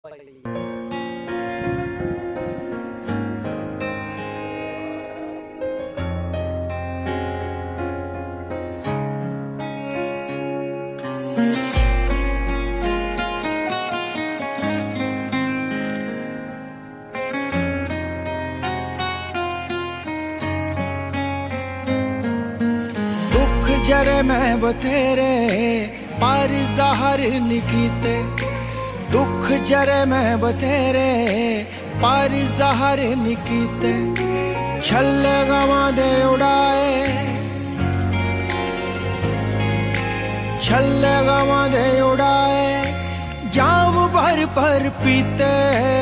दुख जरे मैं बथेरे पर ज़ाहर निकीते, दुख जरे मैं बथेरे पर ज़ाहर निकीते। छल्ले गवां दे उड़ाए, छल्ले गवां दे उड़ाए, जाम भर पर पीते।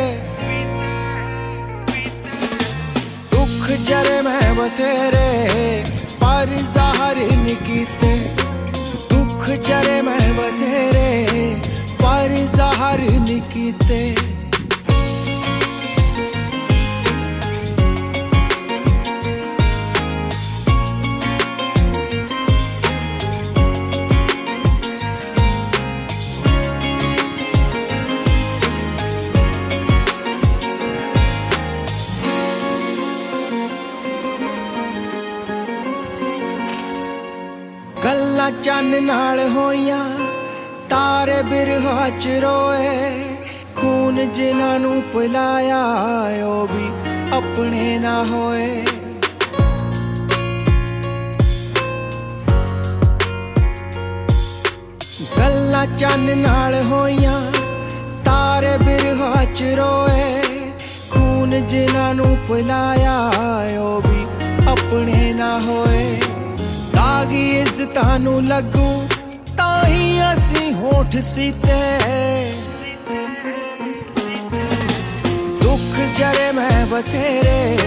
दुख जरे मैं बथेरे पर ज़ाहर निकीते, दुख जरे मैं बथेरे पर ज़ाहर निकीते। गल्लां चन्न नाल होइयां, तारे बिरहा च रोए। खून जिन्हां नूं पिलाया ओ भी अपने ना होए। गल्लां चन्न नाल होइयां, तारे बिरहा च रोए। खून जिन्हां नूं पिलाया ओ भी अपने ना होए। दागी इज्जतां नूं लगू ताही असी होठ सीते। दुख जरे मैं बथेरे